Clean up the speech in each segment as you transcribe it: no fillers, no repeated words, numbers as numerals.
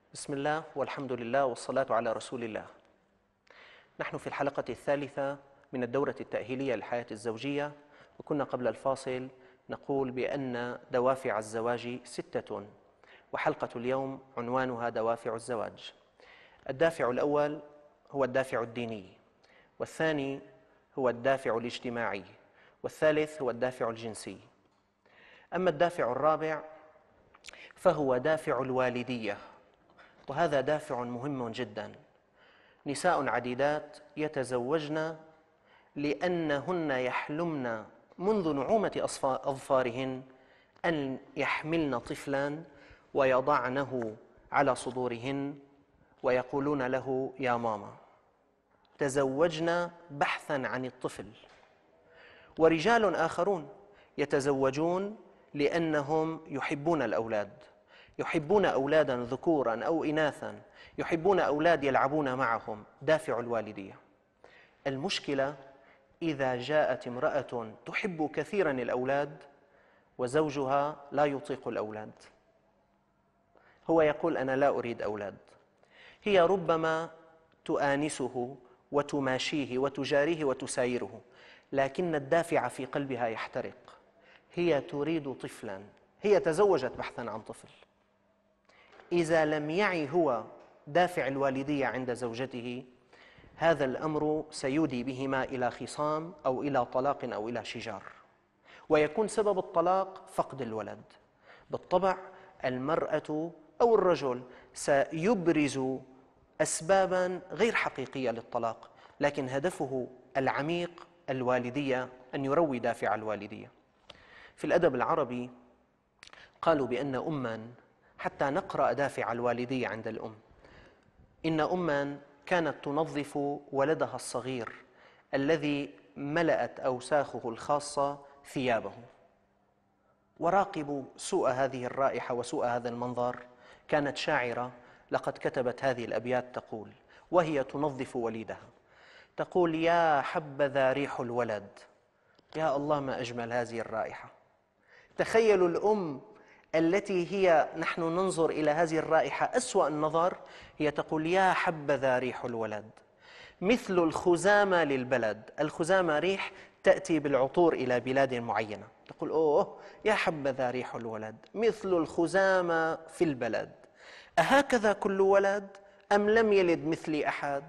بسم الله والحمد لله والصلاة على رسول الله. نحن في الحلقة الثالثة من الدورة التأهيلية للحياة الزوجية، وكنا قبل الفاصل نقول بأن دوافع الزواج 6، وحلقة اليوم عنوانها دوافع الزواج. الدافع الأول هو الدافع الديني، والثاني هو الدافع الاجتماعي، والثالث هو الدافع الجنسي. أما الدافع الرابع فهو دافع الوالدية، وهذا دافع مهم جدا. نساء عديدات يتزوجن لأنهن يحلمن منذ نعومة أظفارهن أن يحملن طفلا ويضعنه على صدورهن ويقولون له يا ماما. تزوجن بحثا عن الطفل. ورجال آخرون يتزوجون لأنهم يحبون الأولاد، يحبون أولادا ذكورا أو إناثا، يحبون أولاد يلعبون معهم، دافع الوالدية. المشكلة إذا جاءت امرأة تحب كثيرا الأولاد وزوجها لا يطيق الأولاد، هو يقول أنا لا أريد أولاد، هي ربما تؤانسه وتماشيه وتجاريه وتسايره، لكن الدافع في قلبها يحترق. هي تريد طفلا، هي تزوجت بحثا عن طفل. إذا لم يعي هو دافع الوالدية عند زوجته، هذا الأمر سيودي بهما إلى خصام أو إلى طلاق أو إلى شجار، ويكون سبب الطلاق فقد الولد. بالطبع المرأة أو الرجل سيبرز أسبابا غير حقيقية للطلاق، لكن هدفه العميق الوالدية، أن يروي دافع الوالدية. في الأدب العربي قالوا بأن أما، حتى نقرأ دافع الوالدية عند الأم، إن أما كانت تنظف ولدها الصغير الذي ملأت أوساخه الخاصة ثيابه. وراقبوا سوء هذه الرائحة وسوء هذا المنظر. كانت شاعرة لقد كتبت هذه الأبيات تقول وهي تنظف وليدها، تقول يا حبذا ريح الولد. يا الله ما أجمل هذه الرائحة. تخيلوا الأم التي هي نحن ننظر إلى هذه الرائحة أسوأ النظر، هي تقول يا حبذا ريح الولد. مثل الخزامة للبلد، الخزامة ريح تأتي بالعطور إلى بلاد معينة، تقول أوه يا حبذا ريح الولد، مثل الخزامة في البلد. أهكذا كل ولد أم لم يلد مثلي أحد؟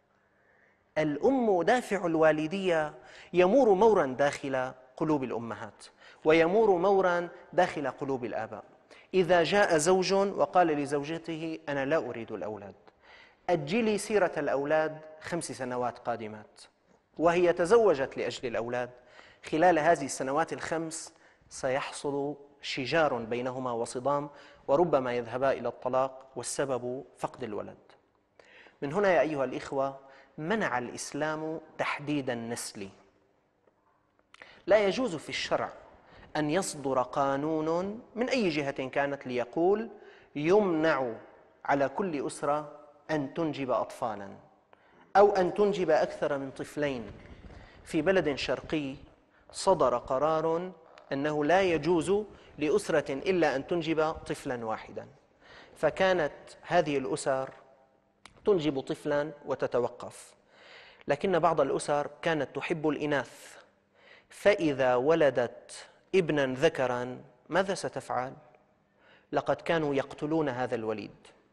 الأم دافع الوالدية يمور مورا داخل قلوب الأمهات، ويمور مورا داخل قلوب الآباء. إذا جاء زوج وقال لزوجته أنا لا أريد الأولاد، أجلي سيرة الأولاد 5 سنوات قادمات، وهي تزوجت لأجل الأولاد، خلال هذه السنوات ال5 سيحصل شجار بينهما وصدام، وربما يذهبا إلى الطلاق، والسبب فقد الولد. من هنا يا أيها الإخوة منع الإسلام تحديد النسل. لا يجوز في الشرع أن يصدر قانون من أي جهة كانت ليقول يمنع على كل أسرة أن تنجب أطفالا أو أن تنجب أكثر من طفلين. في بلد شرقي صدر قرار أنه لا يجوز لأسرة إلا أن تنجب طفلا واحدا، فكانت هذه الأسر تنجب طفلا وتتوقف. لكن بعض الأسر كانت تحب الإناث، فإذا ولدت ابنا ذكرا ماذا ستفعل؟ لقد كانوا يقتلون هذا الوليد.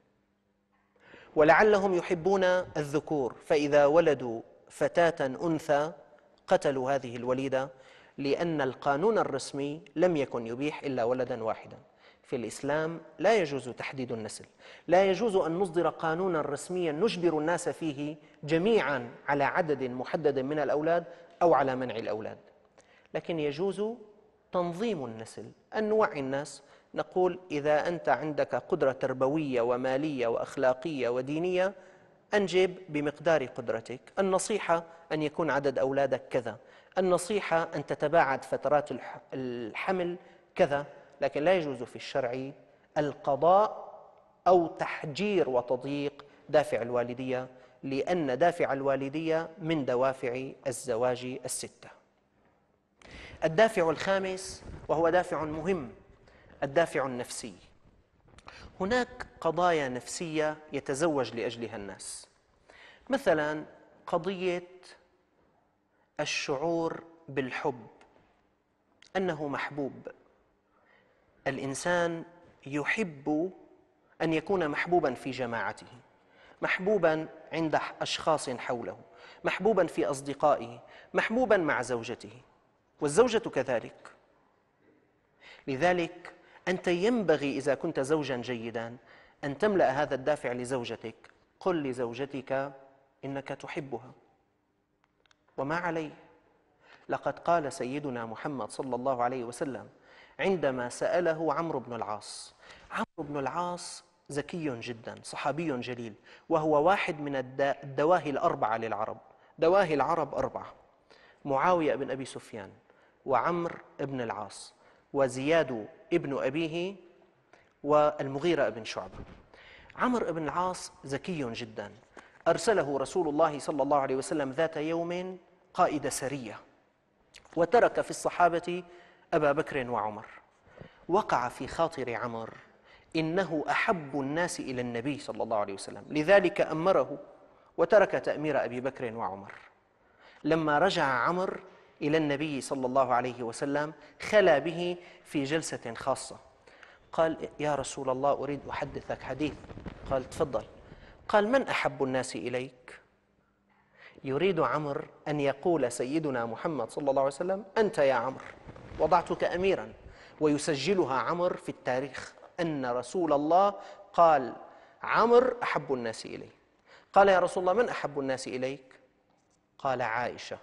ولعلهم يحبون الذكور، فإذا ولدوا فتاة أنثى قتلوا هذه الوليدة، لأن القانون الرسمي لم يكن يبيح إلا ولدا واحدا. في الإسلام لا يجوز تحديد النسل، لا يجوز أن نصدر قانونا رسميا نجبر الناس فيه جميعا على عدد محدد من الأولاد أو على منع الأولاد، لكن يجوز تنظيم النسل، أن نوعي الناس، نقول إذا أنت عندك قدرة تربوية ومالية وأخلاقية ودينية أنجب بمقدار قدرتك. النصيحة أن يكون عدد أولادك كذا، النصيحة أن تتباعد فترات الحمل كذا، لكن لا يجوز في الشرع القضاء أو تحجير وتضييق دافع الوالدية، لأن دافع الوالدية من دوافع الزواج ال6. الدافع الخامس وهو دافع مهم، الدافع النفسي. هناك قضايا نفسية يتزوج لأجلها الناس، مثلا قضية الشعور بالحب، أنه محبوب. الإنسان يحب أن يكون محبوبا في جماعته، محبوبا عند أشخاص حوله، محبوبا في أصدقائه، محبوبا مع زوجته، والزوجة كذلك. لذلك أنت ينبغي إذا كنت زوجا جيدا أن تملأ هذا الدافع لزوجتك. قل لزوجتك إنك تحبها، وما عليه. لقد قال سيدنا محمد صلى الله عليه وسلم عندما سأله عمرو بن العاص. عمرو بن العاص ذكي جدا، صحابي جليل، وهو واحد من الدواهي الأربعة للعرب. دواهي العرب أربعة: معاوية بن أبي سفيان، وعمرو بن العاص، وزياد ابن أبيه، والمغيرة بن شعبة. عمرو بن العاص ذكي جدا، أرسله رسول الله صلى الله عليه وسلم ذات يوم قائد سرية، وترك في الصحابة أبا بكر وعمر. وقع في خاطر عمرو إنه أحب الناس إلى النبي صلى الله عليه وسلم، لذلك أمره وترك تأمير أبي بكر وعمر. لما رجع عمرو إلى النبي صلى الله عليه وسلم خلا به في جلسة خاصة، قال: يا رسول الله، أريد أحدثك حديث. قال: تفضل. قال: من أحب الناس إليك؟ يريد عمرو أن يقول سيدنا محمد صلى الله عليه وسلم: أنت يا عمرو، وضعتك أميرا، ويسجلها عمرو في التاريخ أن رسول الله قال: عمرو أحب الناس إلي. قال: يا رسول الله، من أحب الناس إليك؟ قال: عائشة،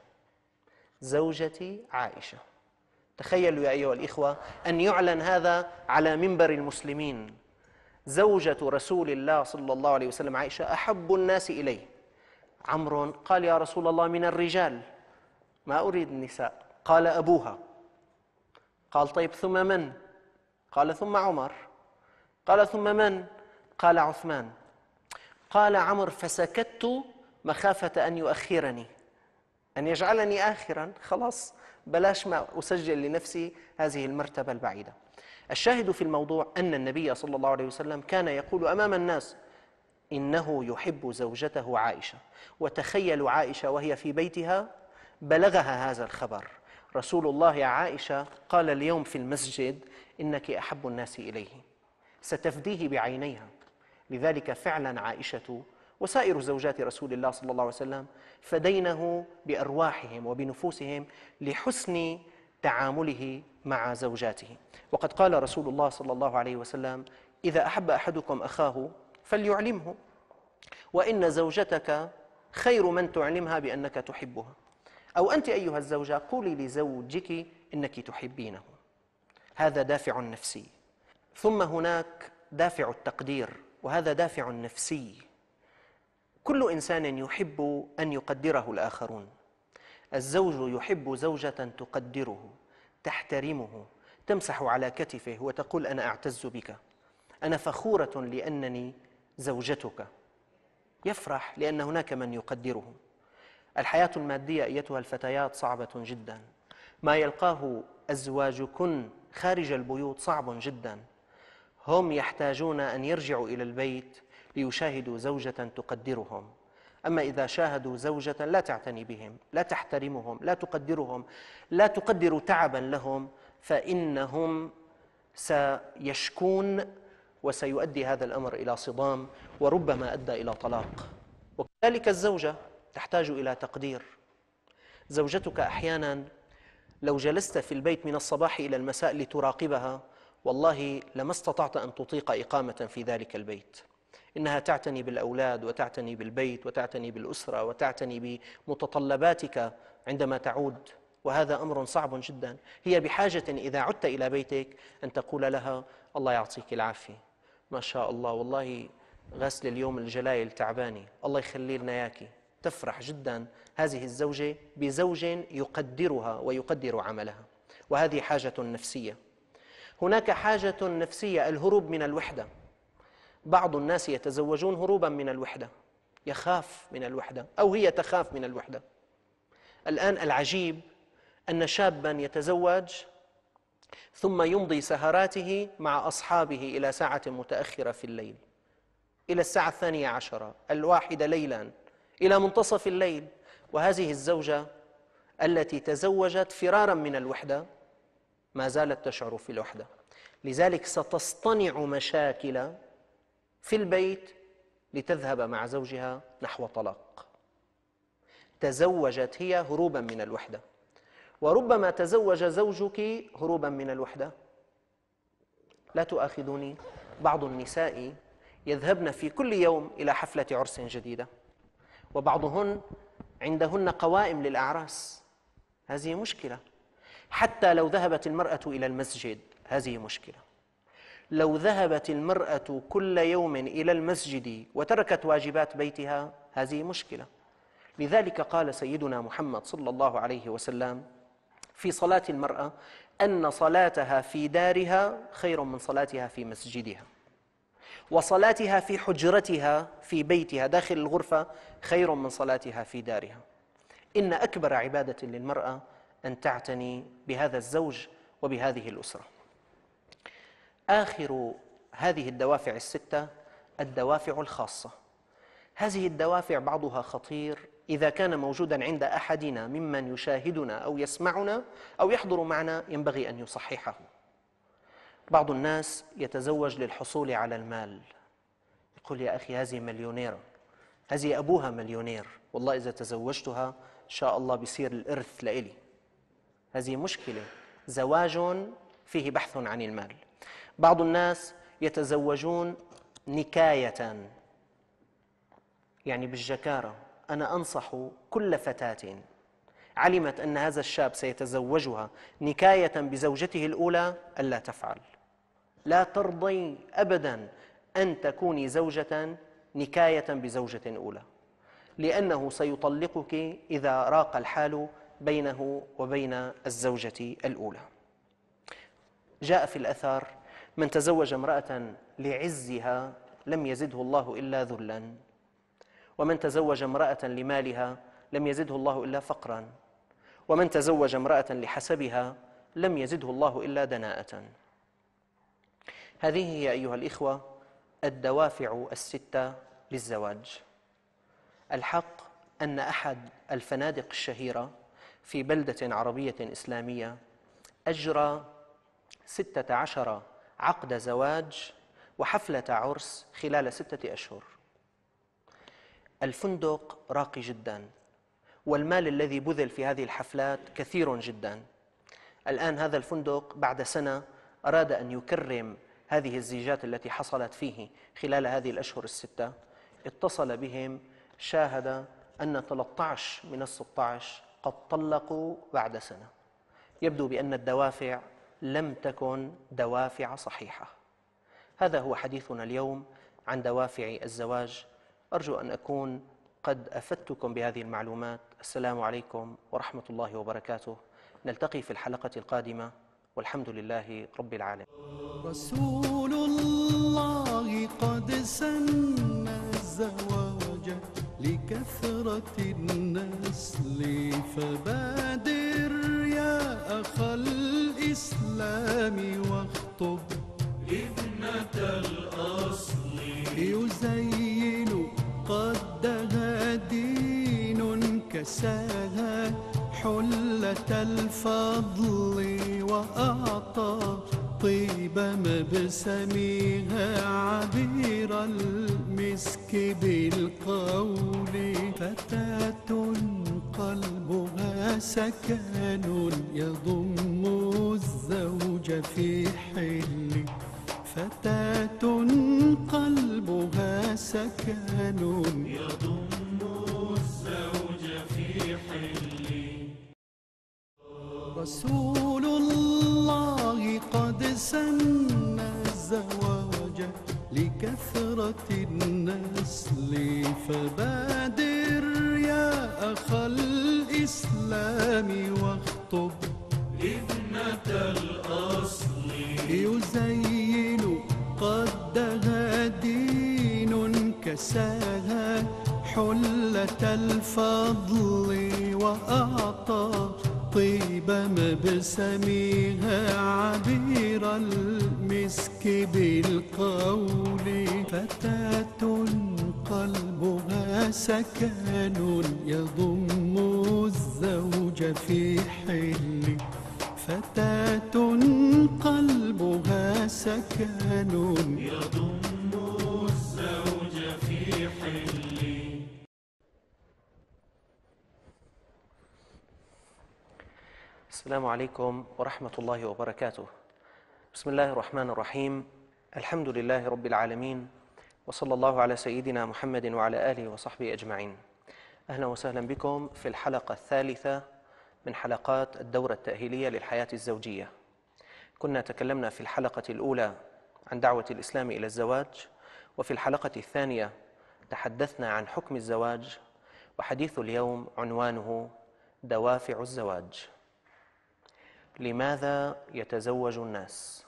زوجتي عائشة. تخيلوا يا أيها الإخوة أن يعلن هذا على منبر المسلمين: زوجة رسول الله صلى الله عليه وسلم عائشة أحب الناس إليه. عمرو قال: يا رسول الله، من الرجال ما أريد النساء. قال: أبوها. قال: طيب، ثم من؟ قال: ثم عمر. قال: ثم من؟ قال: عثمان. قال عمرو: فسكت مخافة أن يؤخرني، أن يجعلني آخرا، خلاص بلاش ما أسجل لنفسي هذه المرتبة البعيدة. الشاهد في الموضوع أن النبي صلى الله عليه وسلم كان يقول أمام الناس إنه يحب زوجته عائشة. وتخيلوا عائشة وهي في بيتها بلغها هذا الخبر: رسول الله يا عائشة قال اليوم في المسجد إنك أحب الناس إليه، ستفديه بعينيها. لذلك فعلا عائشة وسائر زوجات رسول الله صلى الله عليه وسلم فدينه بأرواحهم وبنفوسهم لحسن تعامله مع زوجاته. وقد قال رسول الله صلى الله عليه وسلم: إذا أحب أحدكم أخاه فليعلمه، وإن زوجتك خير من تعلمها بأنك تحبها. أو أنت أيها الزوجة قولي لزوجك إنك تحبينه. هذا دافع نفسي. ثم هناك دافع التقدير، وهذا دافع نفسي. كل إنسان يحب أن يقدره الآخرون. الزوج يحب زوجة تقدره، تحترمه، تمسح على كتفه وتقول: أنا أعتز بك، أنا فخورة لأنني زوجتك. يفرح لأن هناك من يقدره. الحياة المادية أيتها الفتيات صعبة جدا، ما يلقاه أزواجكن خارج البيوت صعب جدا. هم يحتاجون أن يرجعوا إلى البيت ليشاهدوا زوجة تقدرهم. أما إذا شاهدوا زوجة لا تعتني بهم، لا تحترمهم، لا تقدرهم، لا تقدر تعبا لهم، فإنهم سيشكون، وسيؤدي هذا الأمر إلى صدام، وربما أدى إلى طلاق. وكذلك الزوجة تحتاج إلى تقدير. زوجتك أحيانا لو جلست في البيت من الصباح إلى المساء لتراقبها، والله لما استطعت أن تطيق إقامة في ذلك البيت. إنها تعتني بالأولاد، وتعتني بالبيت، وتعتني بالأسرة، وتعتني بمتطلباتك عندما تعود، وهذا أمر صعب جدا. هي بحاجة إذا عدت إلى بيتك أن تقول لها: الله يعطيك العافية، ما شاء الله، والله غسل اليوم الجلايل تعباني، الله يخلي لنا ياكي. تفرح جدا هذه الزوجة بزوج يقدرها ويقدر عملها، وهذه حاجة نفسية. هناك حاجة نفسية: الهروب من الوحدة. بعض الناس يتزوجون هروبا من الوحدة، يخاف من الوحدة أو هي تخاف من الوحدة. الآن العجيب أن شابا يتزوج ثم يمضي سهراته مع أصحابه إلى ساعة متأخرة في الليل، إلى الساعة 12 1 ليلا، إلى منتصف الليل. وهذه الزوجة التي تزوجت فرارا من الوحدة ما زالت تشعر في الوحدة، لذلك ستصطنع مشاكل في البيت لتذهب مع زوجها نحو طلاق. تزوجت هي هروبا من الوحدة، وربما تزوج زوجك هروبا من الوحدة. لا تؤاخذوني، بعض النساء يذهبن في كل يوم إلى حفلة عرس جديدة، وبعضهن عندهن قوائم للأعراس. هذه مشكلة. حتى لو ذهبت المرأة إلى المسجد هذه مشكلة. لو ذهبت المرأة كل يوم إلى المسجد وتركت واجبات بيتها هذه مشكلة. لذلك قال سيدنا محمد صلى الله عليه وسلم في صلاة المرأة أن صلاتها في دارها خير من صلاتها في مسجدها، وصلاتها في حجرتها في بيتها داخل الغرفة خير من صلاتها في دارها. إن أكبر عبادة للمرأة أن تعتني بهذا الزوج وبهذه الأسرة. آخر هذه الدوافع الستة الدوافع الخاصة. هذه الدوافع بعضها خطير إذا كان موجودا عند أحدنا ممن يشاهدنا أو يسمعنا أو يحضر معنا ينبغي أن يصححه. بعض الناس يتزوج للحصول على المال، يقول يا أخي هذه مليونيرة، هذه أبوها مليونير، والله إذا تزوجتها إن شاء الله بيصير الإرث لإلي. هذه مشكلة، زواج فيه بحث عن المال. بعض الناس يتزوجون نكاية، يعني بالجكارة. أنا أنصح كل فتاة علمت أن هذا الشاب سيتزوجها نكاية بزوجته الأولى ألا تفعل. لا ترضي أبدا أن تكوني زوجة نكاية بزوجة أولى، لأنه سيطلقك إذا راق الحال بينه وبين الزوجة الأولى. جاء في الأثر من تزوج امرأة لعزها لم يزده الله إلا ذلا، ومن تزوج امرأة لمالها لم يزده الله إلا فقرا، ومن تزوج امرأة لحسبها لم يزده الله إلا دناءة. هذه هي أيها الإخوة الدوافع الستة للزواج. الحق أن أحد الفنادق الشهيرة في بلدة عربية إسلامية أجرى 16 عقد زواج وحفلة عرس خلال 6 أشهر. الفندق راقي جدا، والمال الذي بذل في هذه الحفلات كثير جدا. الآن هذا الفندق بعد سنة أراد أن يكرم هذه الزيجات التي حصلت فيه خلال هذه الأشهر ال6. اتصل بهم، شاهد أن 13 من ال16 قد طلقوا بعد سنة. يبدو بأن الدوافع لم تكن دوافع صحيحة. هذا هو حديثنا اليوم عن دوافع الزواج. أرجو أن أكون قد أفدتكم بهذه المعلومات. السلام عليكم ورحمة الله وبركاته. نلتقي في الحلقة القادمة، والحمد لله رب العالمين. رسول الله قد سن الزواج لكثرة النسل، فبادر يا أخ الإسلام واخطب ابنة الأصل، يزين قدها دين كساها حلة الفضل، وأعطى طيب مبسمها عبير المسك بالقول، فتاة قلبها سكن يضم الزوج في حل، فتاة قلبها سكن يضم الزوج في حل. رسول الله قد سن الزواج لكثرة النسل، فبادر يا أخ الإسلام واخطب ابنة الأصل، يزين قدها دين كساها حلة الفضل، وأعطى طيب مبسمها عبير المسك بالقول، فتاة قلبها سكن يضم الزوج في حل، فتاة قلبها سكن يضم الزوج في حل. السلام عليكم ورحمة الله وبركاته. بسم الله الرحمن الرحيم. الحمد لله رب العالمين، وصلى الله على سيدنا محمد وعلى آله وصحبه أجمعين. أهلا وسهلا بكم في الحلقة الثالثة من حلقات الدورة التأهيلية للحياة الزوجية. كنا تكلمنا في الحلقة الأولى عن دعوة الإسلام إلى الزواج، وفي الحلقة الثانية تحدثنا عن حكم الزواج، وحديث اليوم عنوانه دوافع الزواج. لماذا يتزوج الناس؟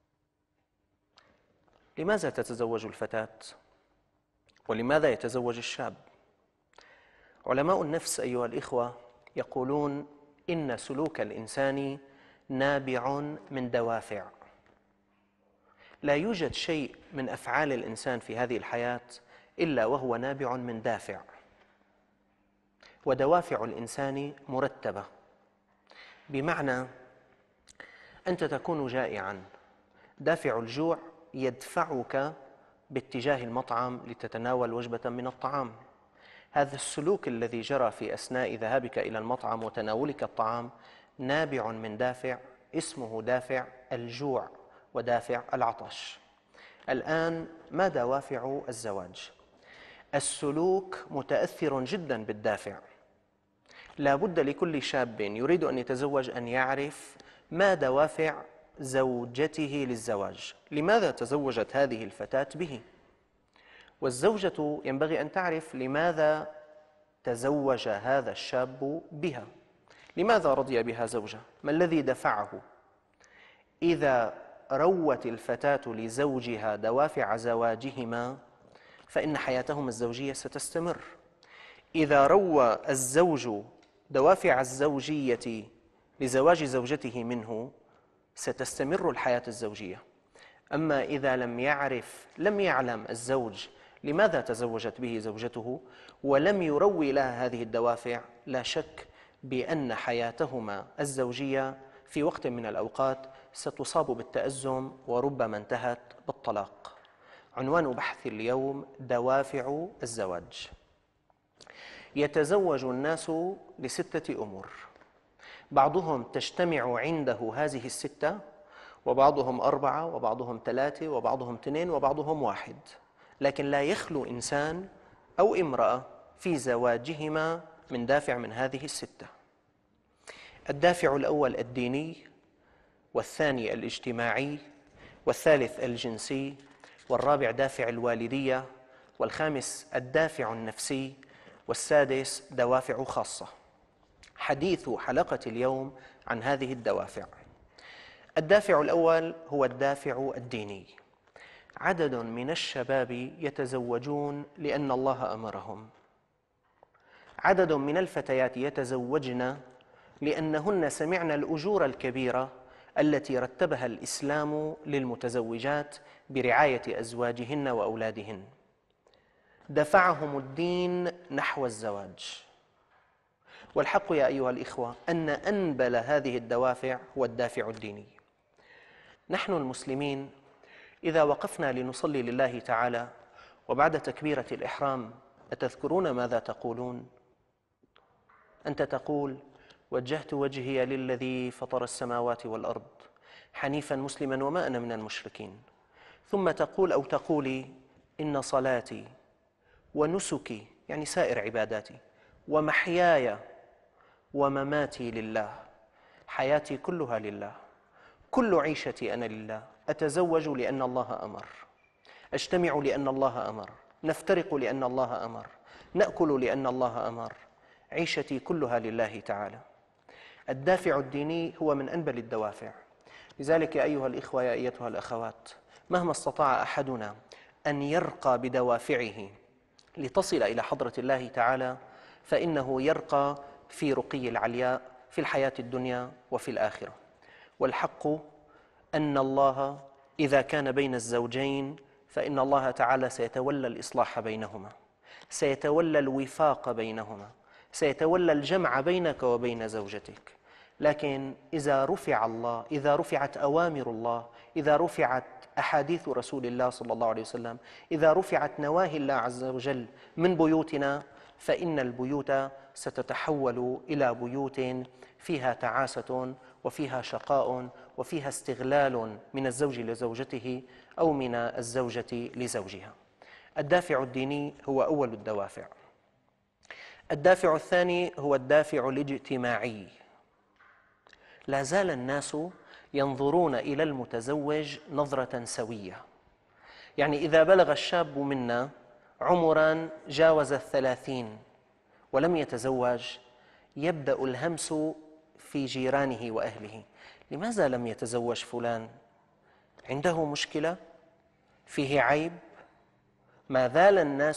لماذا تتزوج الفتاة؟ ولماذا يتزوج الشاب؟ علماء النفس أيها الإخوة يقولون إن سلوك الإنسان نابع من دوافع. لا يوجد شيء من أفعال الإنسان في هذه الحياة إلا وهو نابع من دافع، ودوافع الإنسان مرتبة. بمعنى أنت تكون جائعاً، دافع الجوع يدفعك باتجاه المطعم لتتناول وجبة من الطعام. هذا السلوك الذي جرى في أثناء ذهابك إلى المطعم وتناولك الطعام نابع من دافع اسمه دافع الجوع ودافع العطش. الآن ما دوافع الزواج؟ السلوك متأثر جداً بالدافع. لا بد لكل شاب يريد أن يتزوج أن يعرف ما دوافع زوجته للزواج، لماذا تزوجت هذه الفتاة به؟ والزوجة ينبغي أن تعرف لماذا تزوج هذا الشاب بها، لماذا رضي بها زوجة، ما الذي دفعه؟ إذا روت الفتاة لزوجها دوافع زواجهما فإن حياتهم الزوجية ستستمر. إذا روى الزوج دوافع الزوجية لزواج زوجته منه ستستمر الحياة الزوجية. أما إذا لم يعلم الزوج لماذا تزوجت به زوجته ولم يروي لها هذه الدوافع، لا شك بأن حياتهما الزوجية في وقت من الأوقات ستصاب بالتأزم وربما انتهت بالطلاق. عنوان بحث اليوم دوافع الزواج. يتزوج الناس لستة أمور، بعضهم تجتمع عنده هذه الستة، وبعضهم 4 وبعضهم 3 وبعضهم 2 وبعضهم 1، لكن لا يخلو إنسان أو امرأة في زواجهما من دافع من هذه الستة. الدافع الأول الديني، والثاني الاجتماعي، والثالث الجنسي، والرابع دافع الوالدية، والخامس الدافع النفسي، والسادس دوافع خاصة. حديث حلقة اليوم عن هذه الدوافع. الدافع الأول هو الدافع الديني. عدد من الشباب يتزوجون لأن الله أمرهم. عدد من الفتيات يتزوجن لأنهن سمعن الأجور الكبيرة التي رتبها الإسلام للمتزوجات برعاية أزواجهن وأولادهن. دفعهم الدين نحو الزواج. والحق يا أيها الإخوة أن أنبل هذه الدوافع هو الدافع الديني. نحن المسلمين إذا وقفنا لنصلي لله تعالى وبعد تكبيرة الإحرام أتذكرون ماذا تقولون؟ أنت تقول: وجهت وجهي للذي فطر السماوات والأرض حنيفا مسلما وما أنا من المشركين. ثم تقول أو تقولي: إن صلاتي ونسكي، يعني سائر عباداتي، ومحياي ومماتي لله، حياتي كلها لله، كل عيشتي أنا لله، أتزوج لأن الله أمر، أجتمع لأن الله أمر، نفترق لأن الله أمر، نأكل لأن الله أمر، عيشتي كلها لله تعالى. الدافع الديني هو من أنبل الدوافع. لذلك يا أيها الإخوة يا أيتها الأخوات، مهما استطاع أحدنا أن يرقى بدوافعه لتصل إلى حضرة الله تعالى فإنه يرقى في رقي العلياء في الحياة الدنيا وفي الآخرة. والحق أن الله إذا كان بين الزوجين فإن الله تعالى سيتولى الإصلاح بينهما، سيتولى الوفاق بينهما، سيتولى الجمع بينك وبين زوجتك. لكن إذا رفع الله، إذا رفعت أوامر الله، إذا رفعت أحاديث رسول الله صلى الله عليه وسلم، إذا رفعت نواهي الله عز وجل من بيوتنا، فإن البيوت ستتحول إلى بيوت فيها تعاسة وفيها شقاء وفيها استغلال من الزوج لزوجته أو من الزوجة لزوجها. الدافع الديني هو أول الدوافع. الدافع الثاني هو الدافع الاجتماعي. لا زال الناس ينظرون إلى المتزوج نظرة سوية. يعني إذا بلغ الشاب منا عمراً جاوز 30 ولم يتزوج، يبدأ الهمس في جيرانه وأهله: لماذا لم يتزوج فلان؟ عنده مشكلة؟ فيه عيب؟ ما زال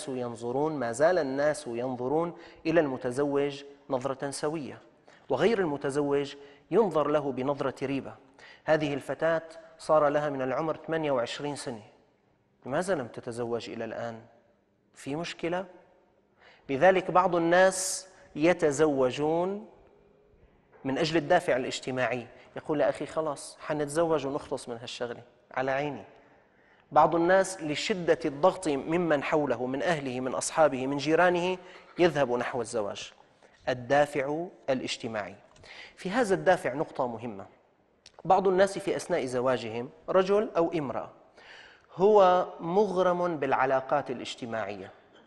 الناس ينظرون إلى المتزوج نظرة سوية، وغير المتزوج ينظر له بنظرة ريبة. هذه الفتاة صار لها من العمر 28 سنة، لماذا لم تتزوج إلى الآن؟ في مشكلة؟ لذلك بعض الناس يتزوجون من أجل الدافع الاجتماعي، يقول: يا أخي خلاص حنتزوج ونخلص من هالشغلة، على عيني. بعض الناس لشدة الضغط ممن حوله، من أهله، من أصحابه، من جيرانه، يذهب نحو الزواج. الدافع الاجتماعي. في هذا الدافع نقطة مهمة: بعض الناس في أثناء زواجهم، رجل أو امرأة، هو مغرم بالعلاقات الاجتماعية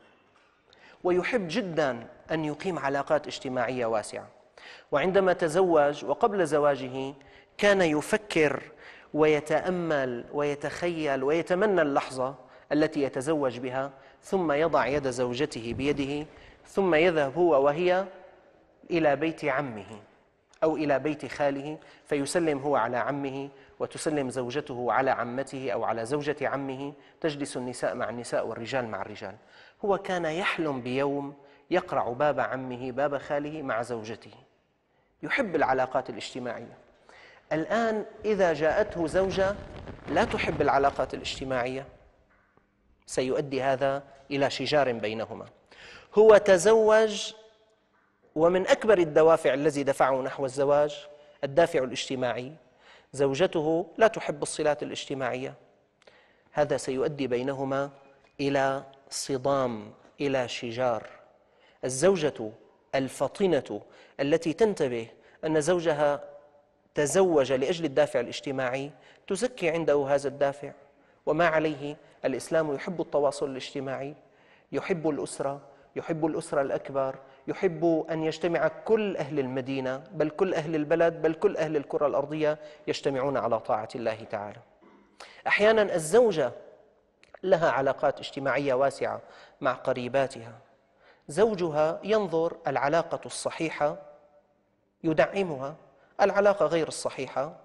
ويحب جدا أن يقيم علاقات اجتماعية واسعة، وعندما تزوج وقبل زواجه كان يفكر ويتأمل ويتخيل ويتمنى اللحظة التي يتزوج بها، ثم يضع يد زوجته بيده، ثم يذهب هو وهي إلى بيت عمه أو إلى بيت خاله، فيسلم هو على عمه وتسلم زوجته على عمته أو على زوجة عمه، تجلس النساء مع النساء والرجال مع الرجال. هو كان يحلم بيوم يقرع باب عمه، باب خاله، مع زوجته، يحب العلاقات الاجتماعية. الآن إذا جاءته زوجة لا تحب العلاقات الاجتماعية، سيؤدي هذا إلى شجار بينهما. هو تزوج، ومن أكبر الدوافع الذي دفعه نحو الزواج الدافع الاجتماعي، زوجته لا تحب الصلات الاجتماعية، هذا سيؤدي بينهما إلى صدام، إلى شجار. الزوجة الفطنة التي تنتبه أن زوجها تزوج لأجل الدافع الاجتماعي تزكي عنده هذا الدافع، وما عليه. الإسلام يحب التواصل الاجتماعي، يحب الأسرة، يحب الأسرة الأكبر، يحب أن يجتمع كل أهل المدينة، بل كل أهل البلد، بل كل أهل الكرة الأرضية يجتمعون على طاعة الله تعالى. أحيانا الزوجة لها علاقات اجتماعية واسعة مع قريباتها، زوجها ينظر العلاقة الصحيحة يدعمها، العلاقة غير الصحيحة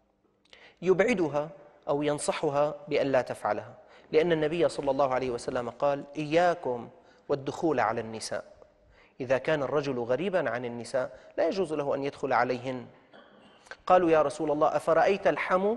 يبعدها أو ينصحها بأن لا تفعلها، لأن النبي صلى الله عليه وسلم قال: إياكم والدخول على النساء. إذا كان الرجل غريبا عن النساء لا يجوز له أن يدخل عليهن. قالوا: يا رسول الله أفرأيت الحمو،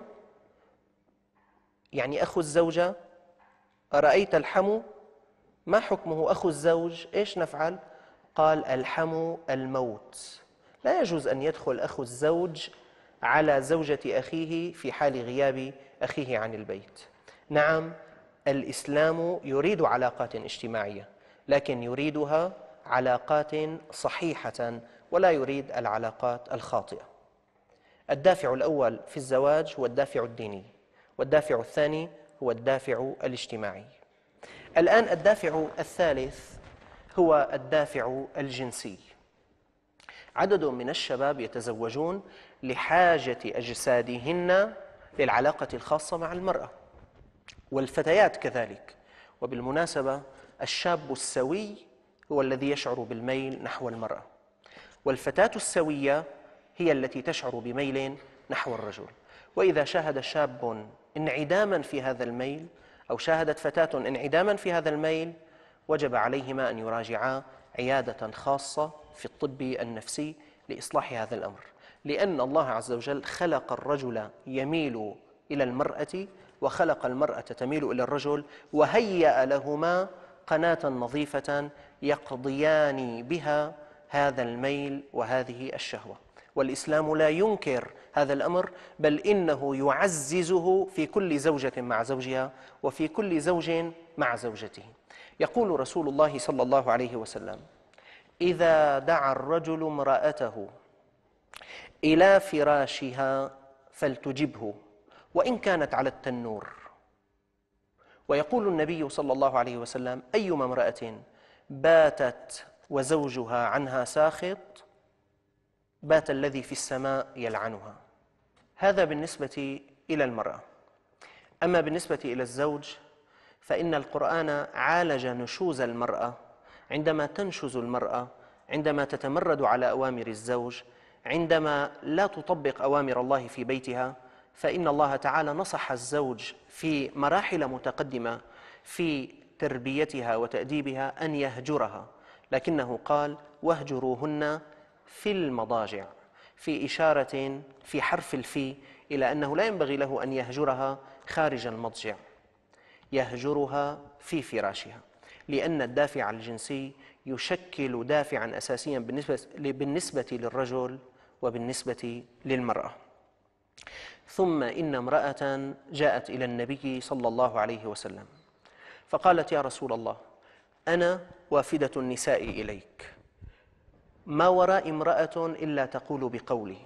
يعني أخو الزوجة، أرأيت الحمو ما حكمه؟ أخو الزوج إيش نفعل؟ قال: الحمو الموت، لا يجوز أن يدخل أخو الزوج على زوجة أخيه في حال غياب أخيه عن البيت. نعم، الإسلام يريد علاقات اجتماعية، لكن يريدها علاقات صحيحة ولا يريد العلاقات الخاطئة. الدافع الأول في الزواج هو الدافع الديني، والدافع الثاني هو الدافع الاجتماعي. الآن الدافع الثالث هو الدافع الجنسي. عدد من الشباب يتزوجون لحاجة أجسادهن للعلاقة الخاصة مع المرأة، والفتيات كذلك. وبالمناسبة الشاب السوي هو الذي يشعر بالميل نحو المرأة، والفتاة السوية هي التي تشعر بميل نحو الرجل. وإذا شاهد شاب انعداما في هذا الميل أو شاهدت فتاة انعداما في هذا الميل، وجب عليهما أن يراجعا عيادة خاصة في الطب النفسي لإصلاح هذا الأمر، لأن الله عز وجل خلق الرجل يميل إلى المرأة وخلق المرأة تميل إلى الرجل، وهيأ لهما قناة نظيفة يقضيان بها هذا الميل وهذه الشهوة. والإسلام لا ينكر هذا الأمر، بل إنه يعززه في كل زوجة مع زوجها وفي كل زوج مع زوجته. يقول رسول الله صلى الله عليه وسلم: إذا دعا الرجل امرأته إلى فراشها فلتجبه وإن كانت على التنور. ويقول النبي صلى الله عليه وسلم: أيما امرأة باتت وزوجها عنها ساخط بات الذي في السماء يلعنها. هذا بالنسبة إلى المرأة. أما بالنسبة إلى الزوج فإن القرآن عالج نشوز المرأة. عندما تنشز المرأة، عندما تتمرد على أوامر الزوج، عندما لا تطبق أوامر الله في بيتها، فإن الله تعالى نصح الزوج في مراحل متقدمة في تربيتها وتأديبها أن يهجرها، لكنه قال: واهجروهن في المضاجع، في إشارة في حرف الفي إلى أنه لا ينبغي له أن يهجرها خارج المضجع، يهجرها في فراشها، لأن الدافع الجنسي يشكل دافعا أساسيا بالنسبة للرجل وبالنسبة للمرأة. ثم إن امرأة جاءت إلى النبي صلى الله عليه وسلم فقالت: يا رسول الله، أنا وافدة النساء إليك، ما وراء امرأة إلا تقول بقولي.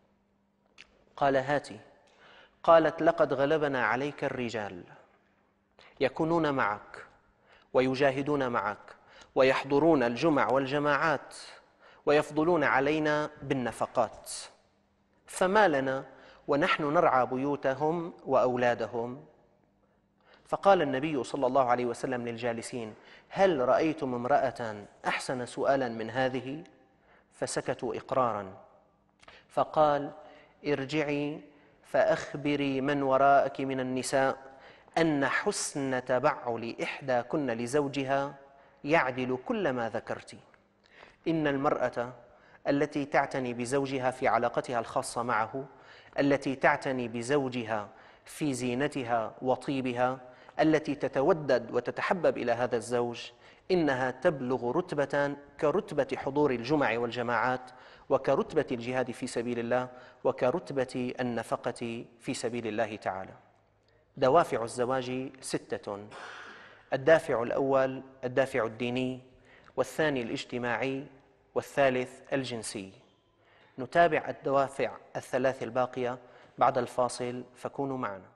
قال: هاتي. قالت: لقد غلبنا عليك الرجال، يكونون معك ويجاهدون معك ويحضرون الجمع والجماعات ويفضلون علينا بالنفقات، فما لنا ونحن نرعى بيوتهم وأولادهم؟ فقال النبي صلى الله عليه وسلم للجالسين: هل رأيتم امرأة أحسن سؤالا من هذه؟ فسكتوا إقرارا. فقال: ارجعي فأخبري من وراءك من النساء أن حسن تبعل إحداكن لزوجها يعدل كل ما ذكرت. إن المرأة التي تعتني بزوجها في علاقتها الخاصة معه، التي تعتني بزوجها في زينتها وطيبها، التي تتودد وتتحبب إلى هذا الزوج، إنها تبلغ رتبة كرتبة حضور الجمع والجماعات، وكرتبة الجهاد في سبيل الله، وكرتبة النفقة في سبيل الله تعالى. دوافع الزواج 6: الدافع الأول الدافع الديني، والثاني الاجتماعي، والثالث الجنسي. نتابع الدوافع الثلاث الباقية بعد الفاصل، فكونوا معنا.